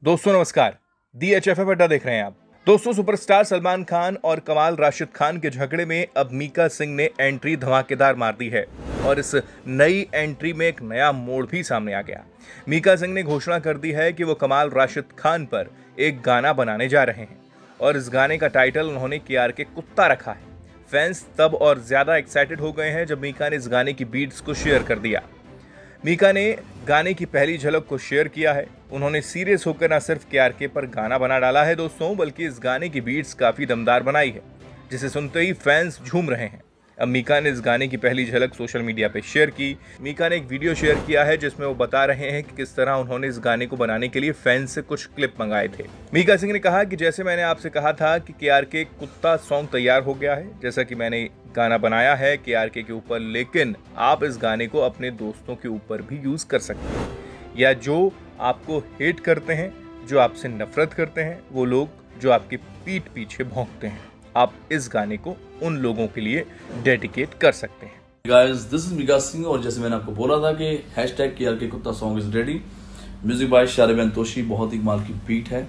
दोस्तों नमस्कार, DHFF अड्डा देख रहे हैं आप। दोस्तों सुपरस्टार सलमान खान और कमाल राशिद खान के झगड़े में अब मीका सिंह ने एंट्री धमाकेदार मार दी है और इस नई एंट्री में एक नया मोड़ भी सामने आ गया। मीका सिंह ने घोषणा कर दी है कि वो कमाल राशिद खान पर एक गाना बनाने जा रहे हैं और इस गाने का टाइटल उन्होंने KRK कुत्ता रखा है। फैंस तब और ज्यादा एक्साइटेड हो गए हैं जब मीका ने इस गाने की बीट्स को शेयर कर दिया। मीका ने गाने की पहली झलक को शेयर किया है। उन्होंने सीरियस होकर न सिर्फ KRK पर गाना बना डाला है दोस्तों, बल्कि इस गाने की बीट्स काफी दमदार बनाई है, जिसे सुनते ही फैंस झूम रहे हैं। अब मीका ने इस गाने की पहली झलक सोशल मीडिया पे शेयर की। मीका ने एक वीडियो शेयर किया है जिसमें वो बता रहे हैं कि किस तरह उन्होंने इस गाने को बनाने के लिए फैंस से कुछ क्लिप मंगाए थे। मीका सिंह ने कहा कि जैसे मैंने आपसे कहा था कि KRK कुत्ता सॉन्ग तैयार हो गया है, जैसा कि मैंने गाना बनाया है KRK के ऊपर, लेकिन आप इस गाने को अपने दोस्तों के ऊपर भी यूज कर सकते हैं, या जो आपको हेट करते हैं, जो आपसे नफरत करते हैं, वो लोग जो आपके पीठ पीछे भौंकते हैं, आप इस गाने को उन लोगों के लिए डेडिकेट कर सकते हैं। Guys, this is Mika Singh और जैसे मैंने आपको बोला था कि #KRK कुत्ता song is ready. Music by Sharib Toshi, बहुत ही कमाल की बीट है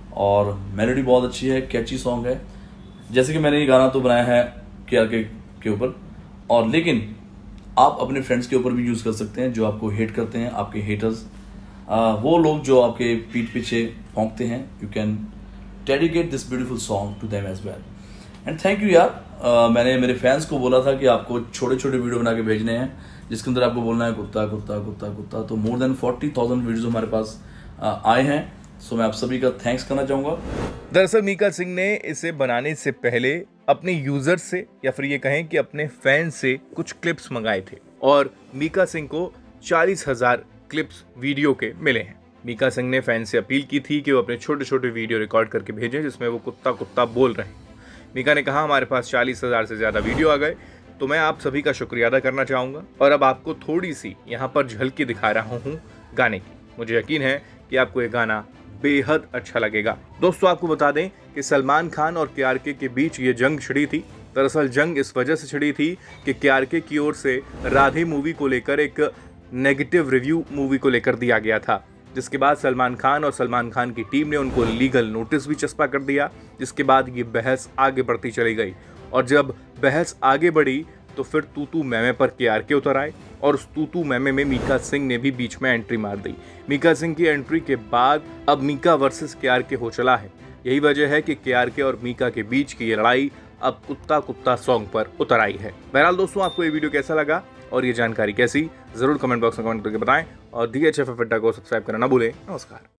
और मेलोडी बहुत अच्छी है, कैची सॉन्ग है। जैसे कि मैंने ये गाना तो बनाया है KRK के ऊपर, और लेकिन आप अपने फ्रेंड्स के ऊपर भी यूज कर सकते हैं जो आपको हेट करते हैं, आपके हेटर्स, वो लोग जो आपके पीठ पीछे भौंकते हैं। You can dedicate this beautiful song to them as well. And thank you यार, मैंने मेरे फैंस को बोला था कि आपको छोटे छोटे वीडियो बना के भेजने हैं जिसके अंदर आपको बोलना है कुत्ता कुत्ता कुत्ता कुत्ता। तो मोर देन 40,000 वीडियोज हमारे पास आए हैं। सो मैं आप सभी का थैंक्स करना चाहूंगा। दरअसल मीका सिंह ने इसे बनाने से पहले अपने यूजर्स से, या फिर ये कहें कि अपने फैंस से कुछ क्लिप्स मंगाए थे और मीका सिंह को 40,000 क्लिप्स वीडियो के मिले हैं। मीका सिंह ने फैंस से अपील की थी कि वो अपने छोटे छोटे वीडियो रिकॉर्ड करके भेजें जिसमें वो कुत्ता कुत्ता बोल रहे हैं। मीका ने कहा हमारे पास 40,000 से ज्यादा वीडियो आ गए, तो मैं आप सभी का शुक्रिया अदा करना चाहूंगा और अब आपको थोड़ी सी यहाँ पर झलकी दिखा रहा हूँ गाने की। मुझे यकीन है कि आपको ये गाना बेहद अच्छा लगेगा। दोस्तों आपको बता दें कि सलमान खान और KRK के बीच ये जंग छिड़ी थी। दरअसल जंग इस वजह से छिड़ी थी कि KRK की ओर से राधे मूवी को लेकर एक नेगेटिव रिव्यू मूवी को लेकर दिया गया था, जिसके बाद सलमान खान और सलमान खान की टीम ने उनको लीगल नोटिस भी चस्पा कर दिया, जिसके बाद ये बहस आगे बढ़ती चली गई और जब बहस आगे बढ़ी तो फिर तू मैमे पर KRK उतर आए और उस तू मैमे में मीका सिंह ने भी बीच में एंट्री मार दी। मीका सिंह की एंट्री के बाद अब मीका वर्सेस KRK हो चला है। यही वजह है कि KRK और मीका के बीच की ये लड़ाई अब कुत्ता कुत्ता सॉन्ग पर उतर आई है। बहरहाल दोस्तों, आपको ये वीडियो कैसा लगा और ये जानकारी कैसी, जरूर कमेंट बॉक्स में कमेंट करके बताएं और DHFF अड्डा को सब्सक्राइब करना ना भूलें। नमस्कार।